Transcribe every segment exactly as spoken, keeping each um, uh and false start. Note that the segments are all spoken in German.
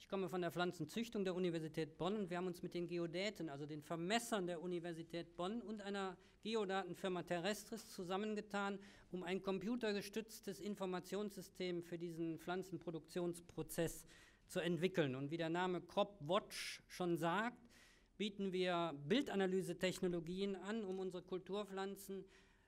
Ich komme von der Pflanzenzüchtung der Universität Bonn und wir haben uns mit den Geodäten, also den Vermessern der Universität Bonn und einer Geodatenfirma Terrestris zusammengetan, um ein computergestütztes Informationssystem für diesen Pflanzenproduktionsprozess zu entwickeln. Und wie der Name CropWatch schon sagt, bieten wir Bildanalyse-Technologien an, um unsere Kulturpflanzen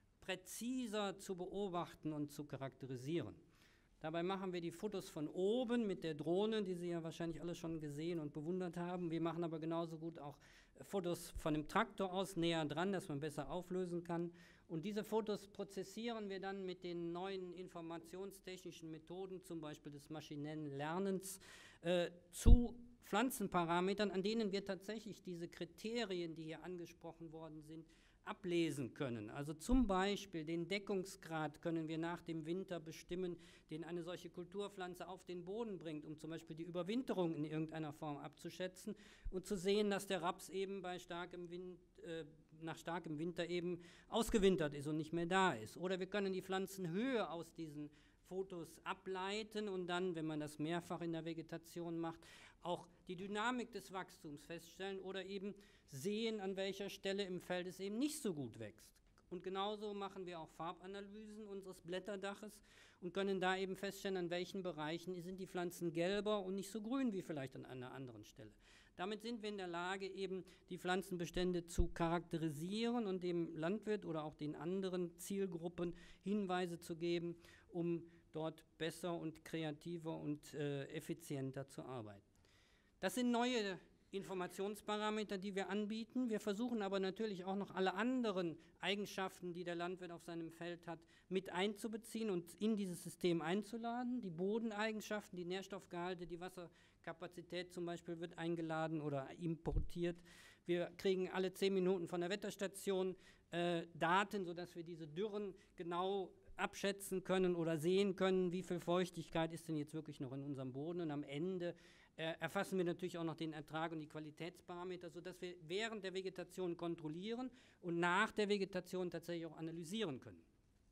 präziser zu beobachten und zu charakterisieren. Dabei machen wir die Fotos von oben mit der Drohne, die Sie ja wahrscheinlich alle schon gesehen und bewundert haben. Wir machen aber genauso gut auch Fotos von dem Traktor aus näher dran, dass man besser auflösen kann. Und diese Fotos prozessieren wir dann mit den neuen informationstechnischen Methoden, zum Beispiel des maschinellen Lernens, äh, zu Pflanzenparametern, an denen wir tatsächlich diese Kriterien, die hier angesprochen worden sind, ablesen können. Also zum Beispiel den Deckungsgrad können wir nach dem Winter bestimmen, den eine solche Kulturpflanze auf den Boden bringt, um zum Beispiel die Überwinterung in irgendeiner Form abzuschätzen und zu sehen, dass der Raps eben bei starkem Wind, äh, nach starkem Winter eben ausgewintert ist und nicht mehr da ist. Oder wir können die Pflanzenhöhe aus diesen Fotos ableiten und dann, wenn man das mehrfach in der Vegetation macht, auch die Dynamik des Wachstums feststellen oder eben sehen, an welcher Stelle im Feld es eben nicht so gut wächst. Und genauso machen wir auch Farbanalysen unseres Blätterdaches und können da eben feststellen, an welchen Bereichen sind die Pflanzen gelber und nicht so grün wie vielleicht an einer anderen Stelle. Damit sind wir in der Lage, eben die Pflanzenbestände zu charakterisieren und dem Landwirt oder auch den anderen Zielgruppen Hinweise zu geben, um dort besser und kreativer und äh, effizienter zu arbeiten. Das sind neue Informationsparameter, die wir anbieten. Wir versuchen aber natürlich auch noch alle anderen Eigenschaften, die der Landwirt auf seinem Feld hat, mit einzubeziehen und in dieses System einzuladen. Die Bodeneigenschaften, die Nährstoffgehalte, die Wasserkapazität zum Beispiel wird eingeladen oder importiert. Wir kriegen alle zehn Minuten von der Wetterstation äh, Daten, sodass wir diese Dürren genau abschätzen können oder sehen können, wie viel Feuchtigkeit ist denn jetzt wirklich noch in unserem Boden. Und am Ende äh, erfassen wir natürlich auch noch den Ertrag und die Qualitätsparameter, sodass wir während der Vegetation kontrollieren und nach der Vegetation tatsächlich auch analysieren können.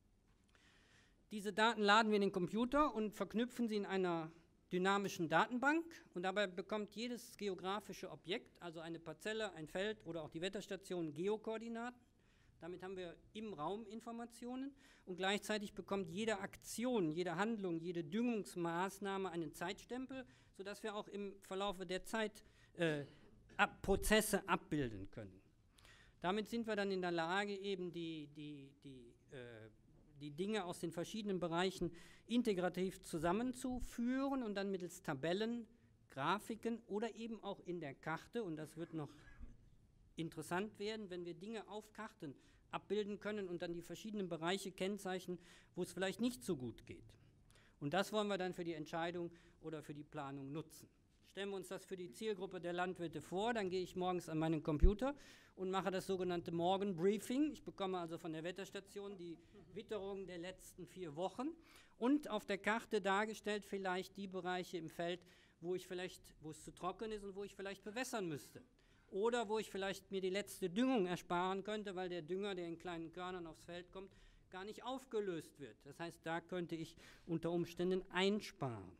Diese Daten laden wir in den Computer und verknüpfen sie in einer dynamischen Datenbank und dabei bekommt jedes geografische Objekt, also eine Parzelle, ein Feld oder auch die Wetterstation, Geokoordinaten. Damit haben wir im Raum Informationen und gleichzeitig bekommt jede Aktion, jede Handlung, jede Düngungsmaßnahme einen Zeitstempel, sodass wir auch im Verlaufe der Zeit äh, ab, Prozesse abbilden können. Damit sind wir dann in der Lage, eben die, die, die, äh, die Dinge aus den verschiedenen Bereichen integrativ zusammenzuführen und dann mittels Tabellen, Grafiken oder eben auch in der Karte, und das wird noch interessant werden, wenn wir Dinge auf Karten abbilden können und dann die verschiedenen Bereiche kennzeichnen, wo es vielleicht nicht so gut geht. Und das wollen wir dann für die Entscheidung oder für die Planung nutzen. Stellen wir uns das für die Zielgruppe der Landwirte vor, dann gehe ich morgens an meinen Computer und mache das sogenannte Morgenbriefing. Ich bekomme also von der Wetterstation die Witterung der letzten vier Wochen und auf der Karte dargestellt vielleicht die Bereiche im Feld, wo ich vielleicht, wo es zu trocken ist und wo ich vielleicht bewässern müsste. Oder wo ich vielleicht mir die letzte Düngung ersparen könnte, weil der Dünger, der in kleinen Körnern aufs Feld kommt, gar nicht aufgelöst wird. Das heißt, da könnte ich unter Umständen einsparen.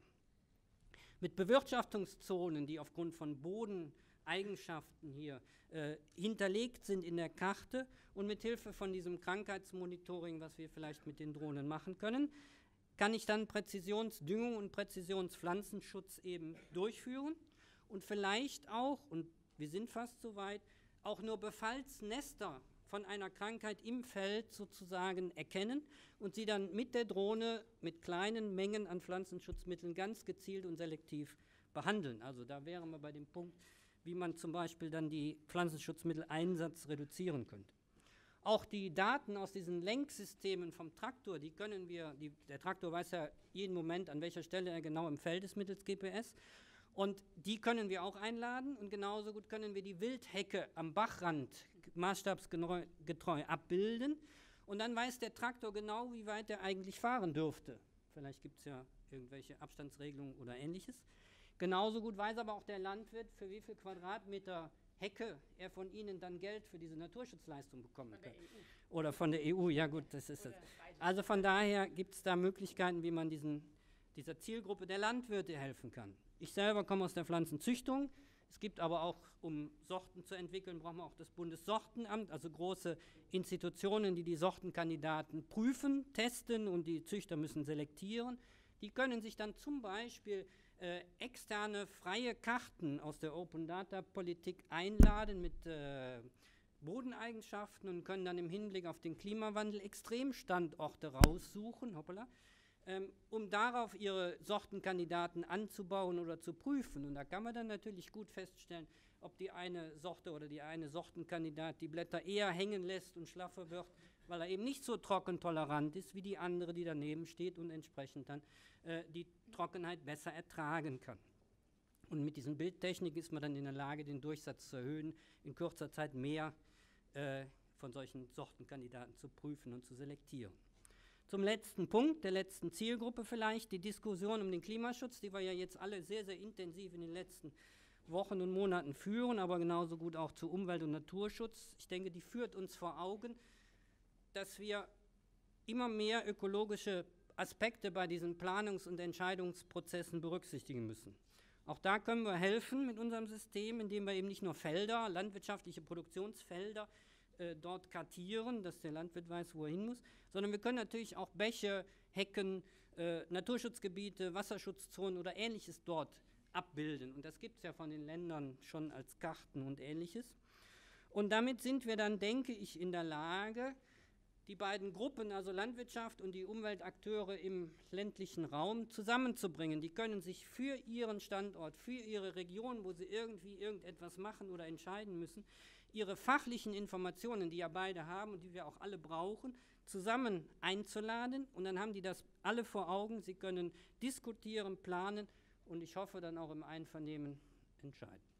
Mit Bewirtschaftungszonen, die aufgrund von Bodeneigenschaften hier äh, hinterlegt sind in der Karte und mit Hilfe von diesem Krankheitsmonitoring, was wir vielleicht mit den Drohnen machen können, kann ich dann Präzisionsdüngung und Präzisionspflanzenschutz eben durchführen und vielleicht auch, und wir sind fast so weit, auch nur Befallsnester von einer Krankheit im Feld sozusagen erkennen und sie dann mit der Drohne mit kleinen Mengen an Pflanzenschutzmitteln ganz gezielt und selektiv behandeln. Also da wären wir bei dem Punkt, wie man zum Beispiel dann die Pflanzenschutzmitteleinsatz reduzieren könnte. Auch die Daten aus diesen Lenksystemen vom Traktor, die können wir, die, der Traktor weiß ja jeden Moment, an welcher Stelle er genau im Feld ist mittels G P S. Und die können wir auch einladen und genauso gut können wir die Wildhecke am Bachrand maßstabsgetreu abbilden. Und dann weiß der Traktor genau, wie weit er eigentlich fahren dürfte. Vielleicht gibt es ja irgendwelche Abstandsregelungen oder Ähnliches. Genauso gut weiß aber auch der Landwirt, für wie viel Quadratmeter Hecke er von Ihnen dann Geld für diese Naturschutzleistung bekommen kann. Oder von der E U, ja gut, das ist es. Also von daher gibt es da Möglichkeiten, wie man diesen dieser Zielgruppe der Landwirte helfen kann. Ich selber komme aus der Pflanzenzüchtung. Es gibt aber auch, um Sorten zu entwickeln, brauchen wir auch das Bundessortenamt, also große Institutionen, die die Sortenkandidaten prüfen, testen und die Züchter müssen selektieren. Die können sich dann zum Beispiel äh, externe freie Karten aus der Open-Data-Politik einladen mit äh, Bodeneigenschaften und können dann im Hinblick auf den Klimawandel Extremstandorte raussuchen, hoppala, ähm, um darauf ihre Sortenkandidaten anzubauen oder zu prüfen. Und da kann man dann natürlich gut feststellen, ob die eine Sorte oder die eine Sortenkandidat die Blätter eher hängen lässt und schlaffer wird, weil er eben nicht so trockentolerant ist wie die andere, die daneben steht und entsprechend dann äh, die Trockenheit besser ertragen kann. Und mit diesen Bildtechniken ist man dann in der Lage, den Durchsatz zu erhöhen, in kurzer Zeit mehr äh, von solchen Sortenkandidaten zu prüfen und zu selektieren. Zum letzten Punkt, der letzten Zielgruppe vielleicht, die Diskussion um den Klimaschutz, die wir ja jetzt alle sehr, sehr intensiv in den letzten Wochen und Monaten führen, aber genauso gut auch zu Umwelt- und Naturschutz. Ich denke, die führt uns vor Augen, dass wir immer mehr ökologische Aspekte bei diesen Planungs- und Entscheidungsprozessen berücksichtigen müssen. Auch da können wir helfen mit unserem System, indem wir eben nicht nur Felder, landwirtschaftliche Produktionsfelder äh, dort kartieren, dass der Landwirt weiß, wo er hin muss, sondern wir können natürlich auch Bäche, Hecken, äh, Naturschutzgebiete, Wasserschutzzonen oder Ähnliches dort abbilden. Und das gibt es ja von den Ländern schon als Karten und Ähnliches. Und damit sind wir dann, denke ich, in der Lage, die beiden Gruppen, also Landwirtschaft und die Umweltakteure im ländlichen Raum, zusammenzubringen. Die können sich für ihren Standort, für ihre Region, wo sie irgendwie irgendetwas machen oder entscheiden müssen, ihre fachlichen Informationen, die ja beide haben und die wir auch alle brauchen, zusammen einzuladen. Und dann haben die das alle vor Augen. Sie können diskutieren, planen und ich hoffe dann auch im Einvernehmen entscheiden.